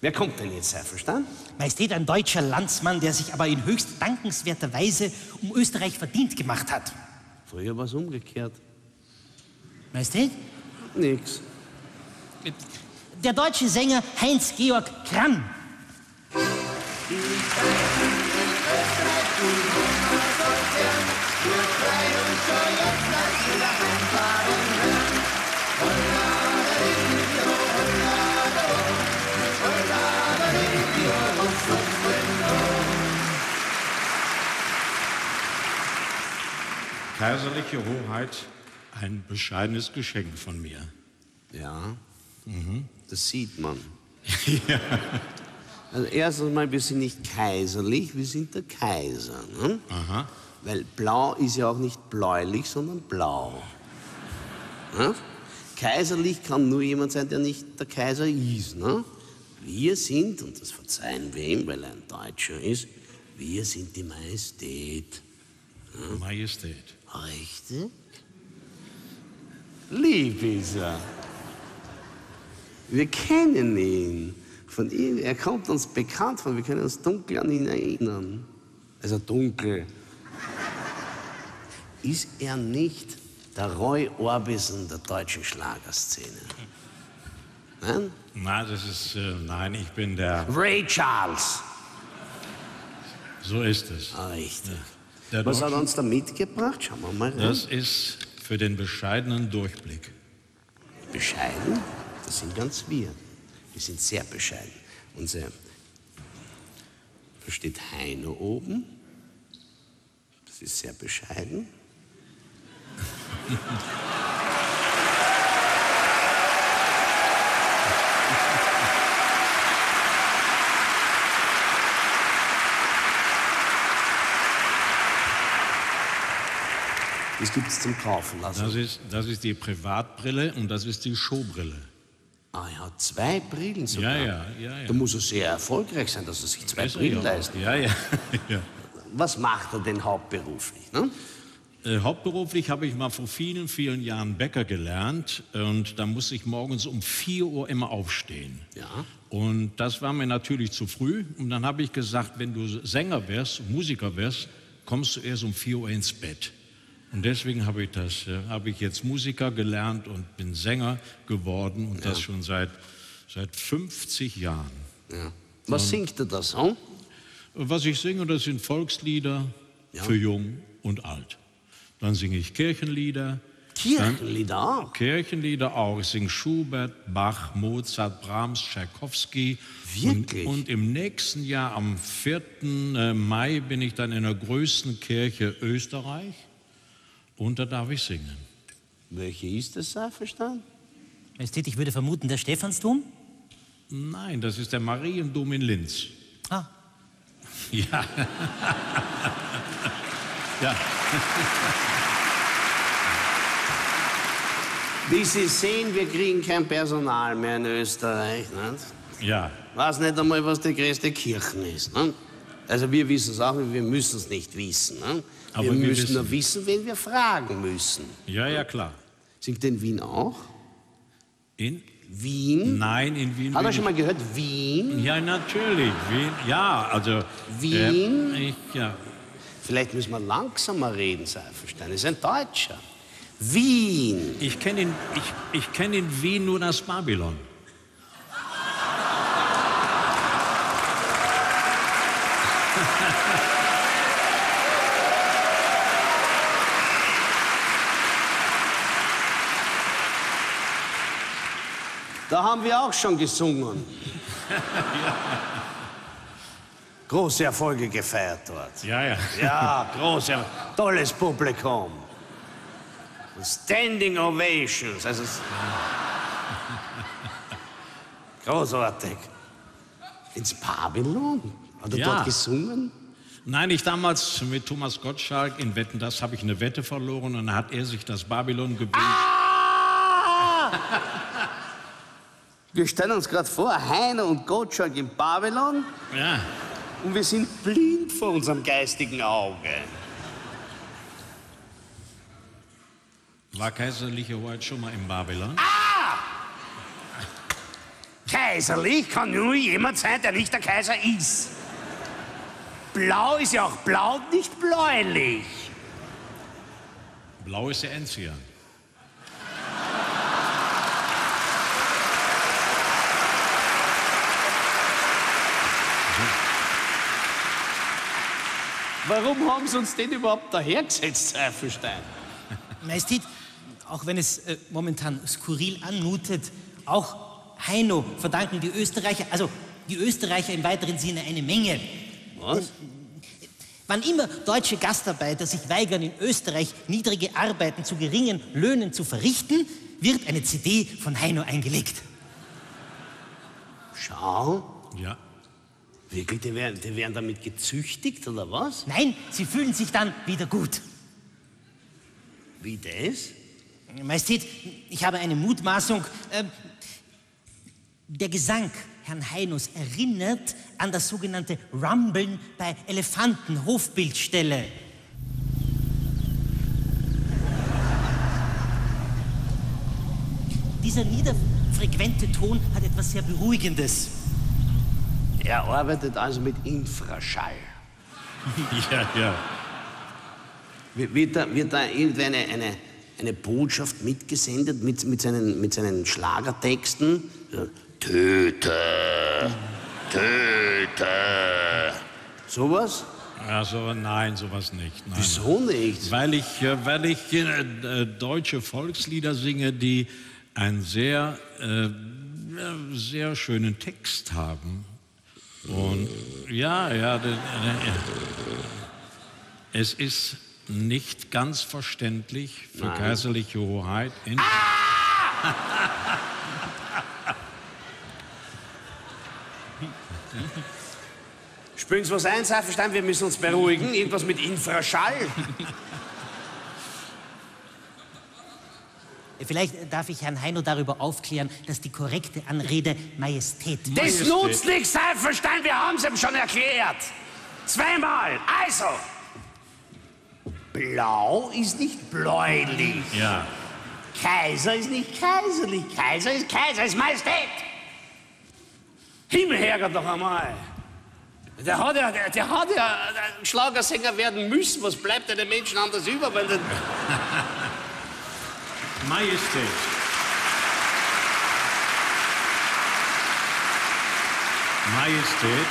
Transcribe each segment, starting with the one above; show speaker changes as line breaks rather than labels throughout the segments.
Wer kommt denn jetzt, Seifelstein?
Majestät, ein deutscher Landsmann, der sich aber in höchst dankenswerter Weise um Österreich verdient gemacht hat.
Früher war es umgekehrt.
Majestät?
Nix.
Der deutsche Sänger Heinz-Georg Krann.
Kaiserliche Hoheit, ein bescheidenes Geschenk von mir.
Ja, das sieht man.
Ja.
Also erstens mal, wir sind nicht kaiserlich, wir sind der Kaiser. Ne?
Aha.
Weil blau ist ja auch nicht bläulich, sondern blau. Ne? Kaiserlich kann nur jemand sein, der nicht der Kaiser ist. Ne? Wir sind, und das verzeihen wir ihm, weil er ein Deutscher ist, wir sind die Majestät.
Ne? Majestät.
Richtig? Lieb ist er. Wir kennen ihn. Von ihm, er kommt uns bekannt vor, wir können uns dunkel an ihn erinnern. Also dunkel. Ist er nicht der Roy Orbison der deutschen Schlagerszene? Nein?
Nein, das ist, nein, ich bin der...
Ray Charles.
So ist es.
Ah, richtig.
Der
Was hat er
Deutsche-
uns da mitgebracht? Schauen wir mal rein.
Das ist für den bescheidenen Durchblick.
Bescheiden? Das sind ganz wir. Wir sind sehr bescheiden. Da steht Heino oben. Das ist sehr bescheiden. Das gibt es zum Kaufen lassen.
Das ist die Privatbrille und das ist die Showbrille.
Ah, er hat zwei Brillen sogar.
Ja.
Da muss er sehr erfolgreich sein, dass er sich zwei
Ist er
Brillen
ja.
leistet.
Ja.
Was macht er denn hauptberuflich? Ne?
Hauptberuflich habe ich mal vor vielen, vielen Jahren Bäcker gelernt und da musste ich morgens um 4 Uhr immer aufstehen.
Ja.
Und das war mir natürlich zu früh und dann habe ich gesagt, wenn du Sänger wirst, Musiker wirst, kommst du erst um 4 Uhr ins Bett. Und deswegen habe ich jetzt Musiker gelernt und bin Sänger geworden und das schon seit 50 Jahren.
Ja. Was singt er da so?
Was ich singe, das sind Volkslieder für Jung und Alt. Dann singe ich Kirchenlieder.
Kirchenlieder auch?
Kirchenlieder auch. Ich singe Schubert, Bach, Mozart, Brahms, Tschaikowski.
Wirklich?
Und im nächsten Jahr, am 4. Mai, bin ich dann in der größten Kirche Österreich. Und da darf ich singen.
Welche ist das, Seifelstein?
Majestät, ich würde vermuten, der Stephansdom?
Nein, das ist der Mariendom in Linz.
Ah.
Ja. Ja.
Wie Sie sehen, wir kriegen kein Personal mehr in Österreich. Nicht?
Ja.
Weiß nicht einmal, was die größte Kirche ist. Ne? Also wir wissen es auch, wir müssen es nicht wissen. Ne?
Aber
wir
wir
müssen
wissen.
nur wissen, wen wir fragen müssen.
Ja, klar.
Singt in Wien auch?
In?
Wien?
Nein, in Wien.
Hat er
bin
schon mal gehört, Wien?
Ja, natürlich. Wien. Ja, also.
Wien?
Ja.
Vielleicht müssen wir langsamer reden, Seifelstein. Er ist ein Deutscher. Wien.
Ich kenne in Wien nur das Babylon.
Da haben wir auch schon gesungen. Große Erfolge gefeiert dort.
Ja.
Ja, tolles Publikum. Standing Ovations. Also, großartig. Ins Babylon? Hat er dort gesungen?
Nein, ich damals mit Thomas Gottschalk in Wetten, das habe ich eine Wette verloren und dann hat er sich das Babylon gebucht.
Wir stellen uns gerade vor, Heino und Gottschalk im Babylon.
Ja.
Und wir sind blind vor unserem geistigen Auge.
War kaiserliche Hoheit schon mal im Babylon?
Kaiserliche Kaiserlich kann nur jemand sein, der nicht der Kaiser ist. Blau ist ja auch blau und nicht bläulich.
Blau ist der Enzian.
Warum haben sie uns den überhaupt dahergesetzt, Seifelstein?
Majestät, auch wenn es momentan skurril anmutet, auch Heino verdanken die Österreicher, also die Österreicher im weiteren Sinne eine Menge.
Was?
Wann immer deutsche Gastarbeiter sich weigern, in Österreich niedrige Arbeiten zu geringen Löhnen zu verrichten, wird eine CD von Heino eingelegt.
Schau.
Ja.
Wirklich, die werden damit gezüchtigt, oder was?
Nein, sie fühlen sich dann wieder gut.
Wie das?
Majestät, ich habe eine Mutmaßung. Der Gesang Herrn Heinos erinnert an das sogenannte Rumbeln bei Elefanten, Hofbildstelle. Dieser niederfrequente Ton hat etwas sehr Beruhigendes.
Er arbeitet also mit Infraschall.
Ja, ja.
Wird da irgendwie eine Botschaft mitgesendet mit seinen Schlagertexten? So, Töte! Töte! Sowas?
Also nein, sowas nicht. Nein.
Wieso nicht?
Weil ich deutsche Volkslieder singe, die einen sehr schönen Text haben. Und ja, es ist nicht ganz verständlich für kaiserliche Hoheit.
Spüren Sie was ein, Seifelstein? Wir müssen uns beruhigen. Irgendwas mit Infraschall.
Vielleicht darf ich Herrn Heino darüber aufklären, dass die korrekte Anrede Majestät.
Das nutzt nichts, Seifelstein. Wir haben es ihm schon erklärt. Zweimal. Also. Blau ist nicht bläulich.
Ja.
Kaiser ist nicht kaiserlich. Kaiser, ist Majestät. Himmelherrgott doch einmal. Der hat ja ein Schlagersänger werden müssen. Was bleibt denn den Menschen anders über, wenn der...
Majestät. Majestät.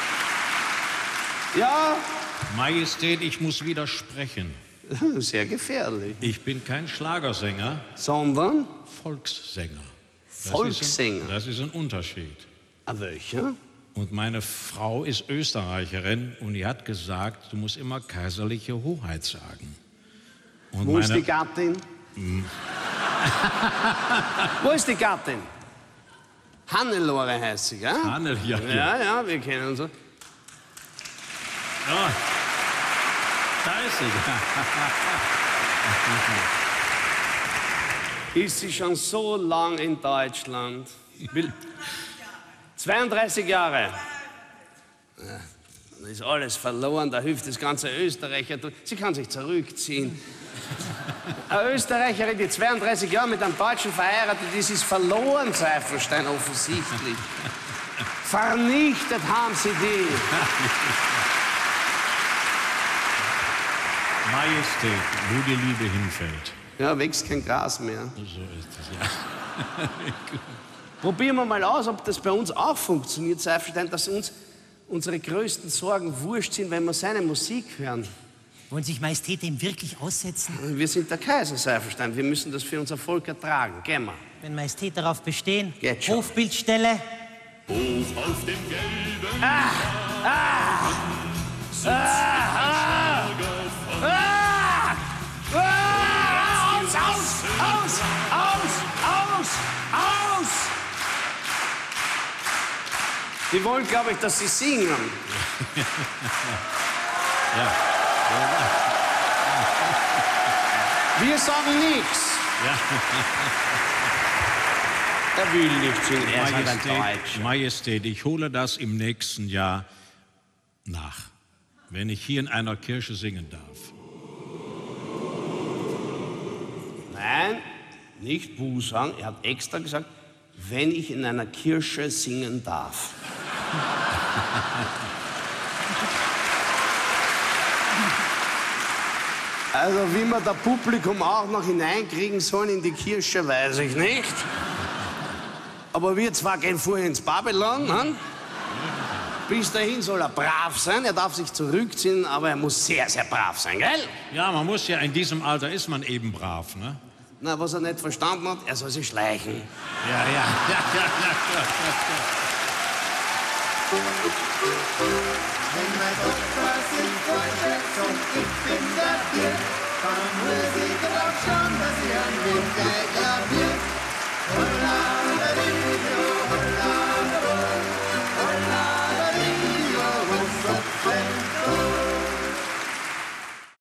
Ja,
Majestät, ich muss widersprechen.
sehr gefährlich.
Ich bin kein Schlagersänger,
Sondern?
Volkssänger.
Volkssänger.
Das ist ein Unterschied.
Ah, welcher?
Und meine Frau ist Österreicherin und die hat gesagt, du musst immer kaiserliche Hoheit sagen. Und
Wo ist die Gattin? Wo ist die Gattin? Hannelore heißt sie, gell?
Hannel, ja.
Ja, wir kennen uns.
Oh, da ist sie.
Ist sie schon so lang in Deutschland? 32 Jahre. Dann ist alles verloren, da hilft das ganze Österreicher. Sie kann sich zurückziehen. Eine Österreicherin, die 32 Jahre mit einem Deutschen verheiratet ist, ist verloren, Seifelstein, offensichtlich. Vernichtet haben sie die.
Majestät, wo die Liebe hinfällt.
Ja, wächst kein Gras mehr.
So ist es, ja.
Probieren wir mal aus, ob das bei uns auch funktioniert, Seifelstein, dass uns unsere größten Sorgen wurscht sind, wenn wir seine Musik hören.
Wollen sich Majestät dem wirklich aussetzen?
Wir sind der Kaiser, Seifelstein. Wir müssen das für unser Volk ertragen. Gehen wir.
Wenn Majestät darauf bestehen,
Geht schon.
Hofbildstelle.
Hoch auf dem gelben
Aus! Die wollen, glaube ich, dass sie singen.
Ja.
Wir sagen nichts.
Ja.
Er will nicht singen, er ist halt ein Deutscher.
Majestät, ich hole das im nächsten Jahr nach, wenn ich hier in einer Kirche singen darf.
Nein, nicht Buh sagen. Er hat extra gesagt, wenn ich in einer Kirche singen darf. Also wie wir das Publikum auch noch hineinkriegen sollen in die Kirche, weiß ich nicht. Aber wir zwei gehen vorher ins Babylon. Ne? Bis dahin soll er brav sein, er darf sich zurückziehen, aber er muss sehr, sehr brav sein, gell?
Ja, man muss ja, in diesem Alter ist man eben brav, ne?
Na, was er nicht verstanden hat, er soll sich schleichen.
Ja.
Wenn mein Opa sich vorstellt, sagt, ich bin der Tier, dann muss ich drauf schauen, dass ich an dem Geiger bin.